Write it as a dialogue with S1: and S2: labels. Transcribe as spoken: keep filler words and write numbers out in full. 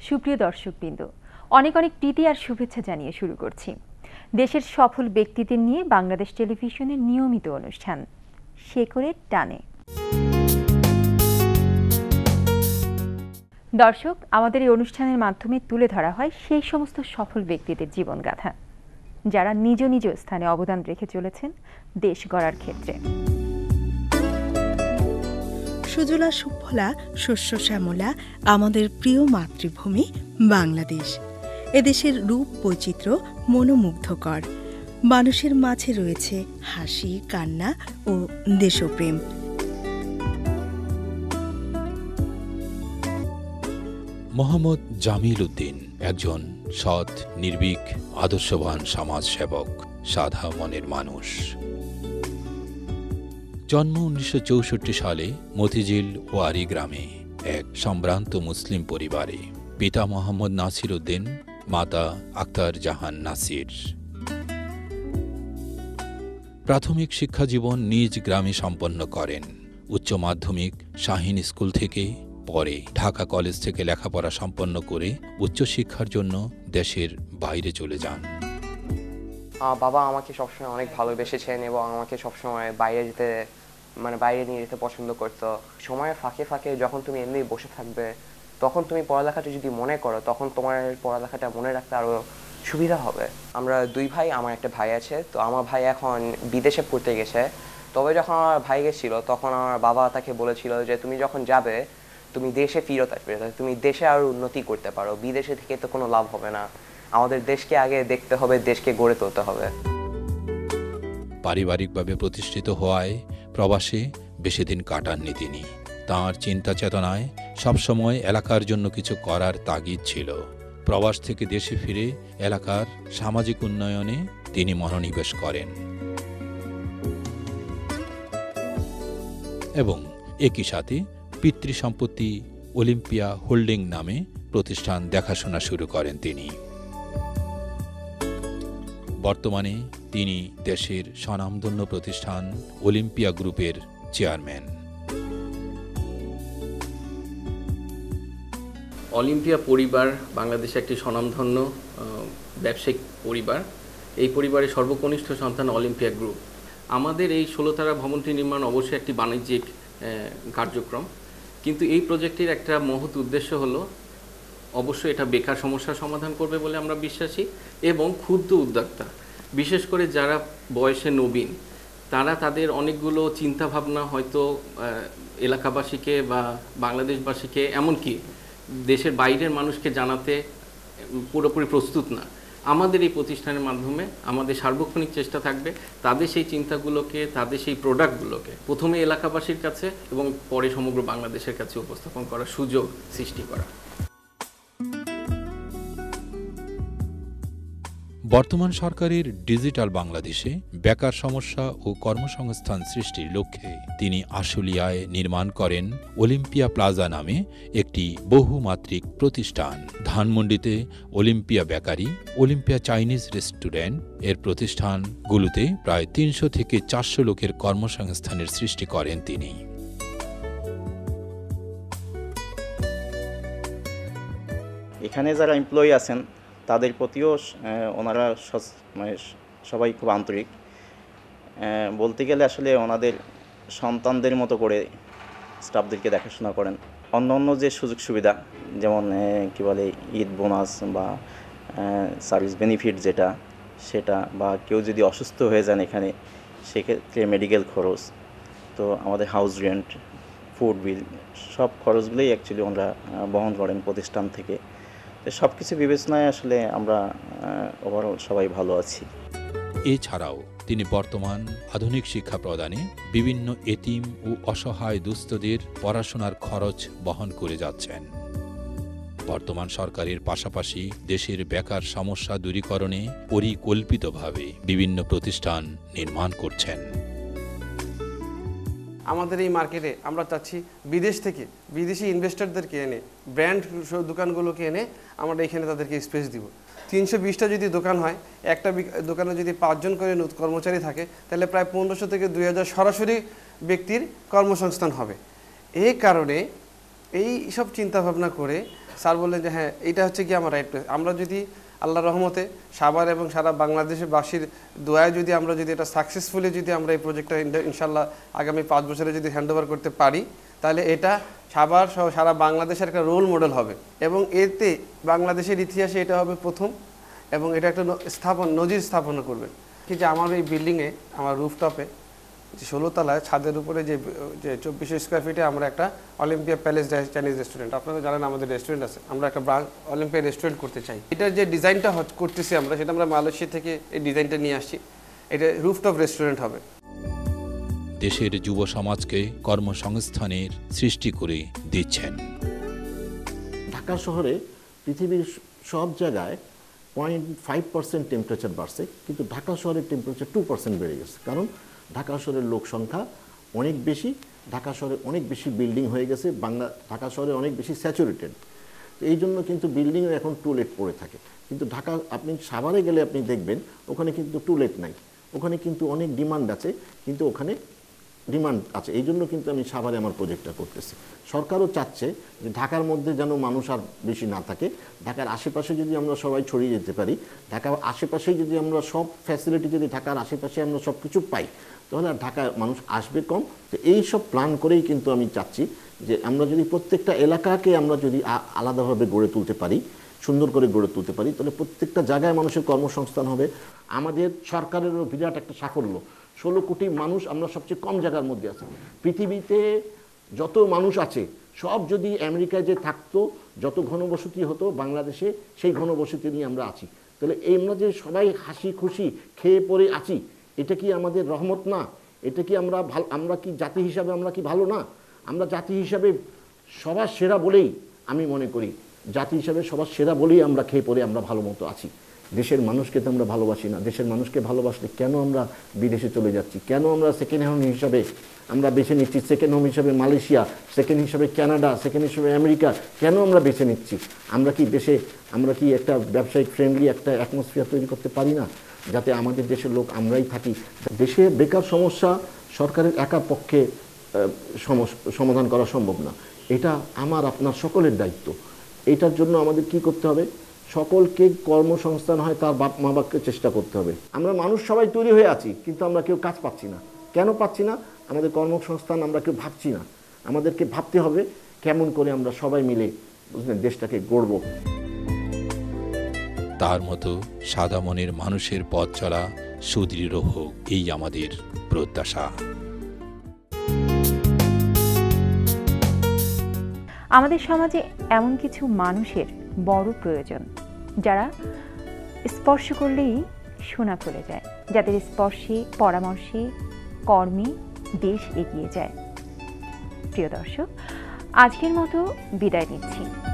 S1: সুপ্রিয় দর্শকবৃন্দ, অনেক অনেক প্রীতি আর শুভেচ্ছা জানিয়ে শুরু করছি দেশের সফল ব্যক্তিদের নিয়ে বাংলাদেশ টেলিভিশনের নিয়মিত অনুষ্ঠান শেকড়ের টানে। দর্শক, আমাদের এই অনুষ্ঠানের মাধ্যমে তুলে ধরা হয় সেই সমস্ত সফল ব্যক্তিদের জীবনগাথা যারা নিজ নিজ স্থানে অবদান রেখে চলেছেন দেশ গড়ার ক্ষেত্রে।
S2: সুজলা সুফলা শস্য শ্যামলা আমাদের প্রিয় মাতৃভূমি বাংলাদেশ। এদেশের রূপ বৈচিত্র্য মনোমুগ্ধকর। মানুষের মাঝে রয়েছে হাসি, কান্না ও দেশপ্রেম।
S3: মোহাম্মদ জামিল উদ্দিন একজন সৎ, নির্ভীক, আদর্শবান সমাজসেবক, সাদা মনের মানুষ। জন্ম উনিশশো চৌষট্টি সালে মতিঝিল ওয়ারি গ্রামে এক সম্ভ্রান্ত মুসলিম পরিবারে। পিতা মোহাম্মদ নাসির উদ্দিন, মাতা আক্তার জাহান নাসির। প্রাথমিক শিক্ষা জীবন নিজ গ্রামে সম্পন্ন করেন। উচ্চ মাধ্যমিক শাহীন স্কুল থেকে, পরে ঢাকা কলেজ থেকে লেখাপড়া সম্পন্ন করে উচ্চশিক্ষার জন্য দেশের বাইরে চলে যান।
S4: বাবা আমাকে সবসময় অনেক ভালোবেসেছেন এবং আমাকে সবসময় বাইরে যেতে মানে বাইরে নিয়ে যেতে পছন্দ করতো। সময়ের ফাঁকে ফাঁকে যখন তুমি এমনি বসে থাকবে, তখন তুমি পড়ালেখাটা যদি মনে করো, তখন তোমার পড়ালেখাটা মনে রাখতে আরও সুবিধা হবে। আমরা দুই ভাই, আমার একটা ভাই আছে। তো আমার ভাই এখন বিদেশে পড়তে গেছে। তবে যখন আমার ভাই গেছিল, তখন আমার বাবা তাকে বলেছিল যে তুমি যখন যাবে, তুমি দেশে ফিরত আসবে, তুমি দেশে আরও উন্নতি করতে পারো। বিদেশে থেকে তো কোনো লাভ হবে না, আমাদের দেশকে আগে দেখতে হবে, দেশকে গড়ে তুলতে হবে।
S3: পারিবারিকভাবে প্রতিষ্ঠিত হওয়ায় প্রবাসে বেশি দিন কাটাননি তিনি। তাঁর চিন্তা চেতনায় সবসময় এলাকার জন্য কিছু করার তাগিদ ছিল। প্রবাস থেকে দেশে ফিরে এলাকার সামাজিক উন্নয়নে তিনি মনোনিবেশ করেন এবং একই সাথে পিতৃ সম্পত্তি অলিম্পিয়া হোল্ডিং নামে প্রতিষ্ঠান দেখাশোনা শুরু করেন তিনি। বর্তমানে তিনি দেশের স্বনামধন্য প্রতিষ্ঠান অলিম্পিয়া গ্রুপের চেয়ারম্যান।
S5: অলিম্পিয়া পরিবার বাংলাদেশে একটি স্বনামধন্য ব্যবসায়িক পরিবার। এই পরিবারের সর্বকনিষ্ঠ সন্তান অলিম্পিয়া গ্রুপ। আমাদের এই ষোলোতারা ভবনটি নির্মাণ অবশ্যই একটি বাণিজ্যিক কার্যক্রম, কিন্তু এই প্রজেক্টের একটা মহৎ উদ্দেশ্য হলো অবশ্যই এটা বেকার সমস্যার সমাধান করবে বলে আমরা বিশ্বাসী। এবং ক্ষুদ্র উদ্যোক্তা, বিশেষ করে যারা বয়সে নবীন, তারা তাদের অনেকগুলো চিন্তাভাবনা হয়তো এলাকাবাসীকে বা বাংলাদেশবাসীকে, এমনকি দেশের বাইরের মানুষকে জানাতে পুরোপুরি প্রস্তুত না। আমাদের এই প্রতিষ্ঠানের মাধ্যমে আমাদের সার্বক্ষণিক চেষ্টা থাকবে তাদের সেই চিন্তাগুলোকে, তাদের সেই প্রোডাক্টগুলোকে প্রথমে এলাকাবাসীর কাছে এবং পরে সমগ্র বাংলাদেশের কাছে উপস্থাপন করার সুযোগ সৃষ্টি করা।
S3: বর্তমান সরকারের ডিজিটাল বাংলাদেশে বেকার সমস্যা ও কর্মসংস্থান সৃষ্টির লক্ষ্যে তিনি আশুলিয়ায় নির্মাণ করেন অলিম্পিয়া প্লাজা নামে একটি বহুমাত্রিক প্রতিষ্ঠান। ধানমন্ডিতে Olympia bakery, Olympia Chinese restaurant এর প্রতিষ্ঠানগুলোতে প্রায় তিনশো থেকে চারশো লোকের কর্মসংস্থানের সৃষ্টি করেন তিনি।
S6: এখানে যারা এমপ্লয়ি আছেন তাদের প্রতিও ওনারা মানে সবাই খুব আন্তরিক। বলতে গেলে আসলে ওনাদের সন্তানদের মতো করে স্টাফদেরকে দেখাশোনা করেন। অন্য অন্য যে সুযোগ সুবিধা, যেমন কি বলে ঈদ বোনাস বা সার্ভিস বেনিফিট যেটা, সেটা বা কেউ যদি অসুস্থ হয়ে যান এখানে, সেক্ষেত্রে মেডিকেল খরচ, তো আমাদের হাউস রেন্ট, ফুড বিল, সব খরচগুলোই অ্যাকচুয়ালি ওনারা বহন করেন প্রতিষ্ঠান থেকে। সব কিছু বিবেচনায় আসলে আমরা ওভারঅল সবাই ভালো আছি।
S3: এছাড়াও তিনি বর্তমান আধুনিক শিক্ষা প্রদানে বিভিন্ন এতিম ও অসহায় দুস্থদের পড়াশোনার খরচ বহন করে যাচ্ছেন। বর্তমান সরকারের পাশাপাশি দেশের বেকার সমস্যা দূরীকরণে পরিকল্পিতভাবে বিভিন্ন প্রতিষ্ঠান নির্মাণ করছেন।
S7: আমাদের এই মার্কেটে আমরা চাচ্ছি বিদেশ থেকে বিদেশি ইনভেস্টরদেরকে এনে, ব্র্যান্ড দোকানগুলোকে এনে আমরা এখানে তাদেরকে স্পেস দিব। তিনশো বিশটা যদি দোকান হয়, একটা দোকানে যদি পাঁচজন করে কর্মচারী থাকে, তাহলে প্রায় পনেরোশো থেকে দুই হাজার সরাসরি ব্যক্তির কর্মসংস্থান হবে। এই কারণে এই সব চিন্তাভাবনা করে স্যার বললেন যে হ্যাঁ এটা হচ্ছে কি আমার রাইট প্লেস। আমরা যদি আল্লাহর রহমতে সাভার এবং সারা বাংলাদেশের বাসীর দোয়ায় যদি আমরা যদি এটা সাকসেসফুলি যদি আমরা এই প্রজেক্টটা ইনশাল্লাহ আগামী পাঁচ বছরে যদি হ্যান্ড ওভার করতে পারি, তাহলে এটা সাভার সহ সারা বাংলাদেশের একটা রোল মডেল হবে এবং এতে বাংলাদেশের ইতিহাসে এটা হবে প্রথম এবং এটা একটা স্থাপন নজির স্থাপনা করবে। কি যে আমার এই বিল্ডিংয়ে আমার রুফটপে যে ষোলো তলায় ছাদের উপরে যে যে চব্বিশশো স্কোয়ার ফিটে আমরা একটা অলিম্পিয়া প্যালেস চাইনিজ রেস্টুরেন্ট, আপনারা জানেন আমাদের রেস্টুরেন্ট আছে, আমরা একটা অলিম্পিয়া রেস্টুরেন্ট করতে চাই। এটার যে ডিজাইনটা করতেছি আমরা, সেটা আমরা মালয়েশিয়া থেকে এই ডিজাইনটা নিয়ে আসছি। এটা রুফটপ রেস্টুরেন্ট হবে।
S3: দেশের যুব সমাজকে কর্মসংস্থানের সৃষ্টি করে দিচ্ছেন।
S8: ঢাকা শহরে পৃথিবীর সব জায়গায় পয়েন্ট ফাইভ পার্সেন্ট টেম্পারেচার বাড়ছে, কিন্তু ঢাকা শহরের টেম্পারেচার টু পার্সেন্ট বেড়ে গেছে। কারণ ঢাকা শহরের লোক সংখ্যা অনেক বেশি, ঢাকা শহরে অনেক বেশি বিল্ডিং হয়ে গেছে, বাংলা ঢাকা শহরে অনেক বেশি স্যাচুরেটেড। এই জন্য কিন্তু বিল্ডিংও এখন টুলেট পড়ে থাকে। কিন্তু ঢাকা আপনি সাভারে গেলে আপনি দেখবেন ওখানে কিন্তু টুলেট নাই, ওখানে কিন্তু অনেক ডিমান্ড আছে, কিন্তু ওখানে ডিমান্ড আছে। এই জন্য কিন্তু আমি সাভারে আমার প্রজেক্টটা করতেছি। সরকারও চাচ্ছে যে ঢাকার মধ্যে যেন মানুষ আর বেশি না থাকে, ঢাকার আশেপাশে যদি আমরা সবাই ছড়িয়ে যেতে পারি, ঢাকার আশেপাশেই যদি আমরা সব ফ্যাসিলিটি যদি ঢাকার আশেপাশে আমরা সব কিছু পাই, তাহলে আর ঢাকায় মানুষ আসবে কম। তো এই সব প্ল্যান করেই কিন্তু আমি চাচ্ছি যে আমরা যদি প্রত্যেকটা এলাকাকে আমরা যদি আলাদাভাবে গড়ে তুলতে পারি, সুন্দর করে গড়ে তুলতে পারি, তাহলে প্রত্যেকটা জায়গায় মানুষের কর্মসংস্থান হবে। আমাদের সরকারেরও বিরাট একটা সাফল্য, ষোলো কোটি মানুষ আমরা সবচেয়ে কম জায়গার মধ্যে আছি। পৃথিবীতে যত মানুষ আছে সব যদি আমেরিকায় যে থাকতো, যত ঘনবসতি হতো বাংলাদেশে সেই ঘনবসতি নিয়ে আমরা আছি। তাহলে এই আমরা যে সবাই হাসি খুশি খেয়ে পরে আছি, এটা কি আমাদের রহমত না? এটা কি আমরা ভালো, আমরা কি জাতি হিসাবে আমরা কি ভালো না? আমরা জাতি হিসাবে সবার সেরা বলেই আমি মনে করি, জাতি হিসাবে সবার সেরা বলেই আমরা খেয়ে পরে আমরা ভালো মতো আছি। দেশের মানুষকে তো আমরা ভালোবাসি না। দেশের মানুষকে ভালোবাসলে কেন আমরা বিদেশে চলে যাচ্ছি? কেন আমরা সেকেন্ড হোম হিসাবে আমরা বেছে নিচ্ছি? সেকেন্ড হোম হিসাবে মালয়েশিয়া, সেকেন্ড হিসাবে কানাডা, সেকেন্ড হিসাবে আমেরিকা কেন আমরা বেছে নিচ্ছি? আমরা কি দেশে আমরা কি একটা ব্যবসায়িক ফ্রেন্ডলি একটা অ্যাটমসফিয়ার তৈরি করতে পারি না, যাতে আমাদের দেশের লোক আমরাই থাকি? দেশে বেকার সমস্যা সরকারের একা পক্ষে সমাধান করা সম্ভব না। এটা আমার আপনার সকলের দায়িত্ব। এটার জন্য আমাদের কি করতে হবে? সকলকে কর্মসংস্থান হয় তার বাপ মা বাপকে চেষ্টা করতে হবে। আমরা মানুষ সবাই তৈরি হয়ে আছি, কিন্তু আমরা কেউ কাজ পাচ্ছি না। কেন পাচ্ছি না? আমাদের কর্মসংস্থান আমরা কেউ ভাবছি না। আমাদেরকে ভাবতে হবে কেমন করে আমরা সবাই মিলে বুঝলেন দেশটাকে গড়ব।
S3: তার মতো সাদা মনের মানুষের পথ চলা সুদৃঢ় হোক, এই আমাদের প্রত্যাশা।
S1: আমাদের সমাজে এমন কিছু মানুষের বড় প্রয়োজন, যারা স্পর্শ করলেই সোনা খুলে যায়, যাদের স্পর্শে পরামর্শে কর্মে দেশ এগিয়ে যায়। প্রিয় দর্শক, আজকের মতো বিদায় নিচ্ছি।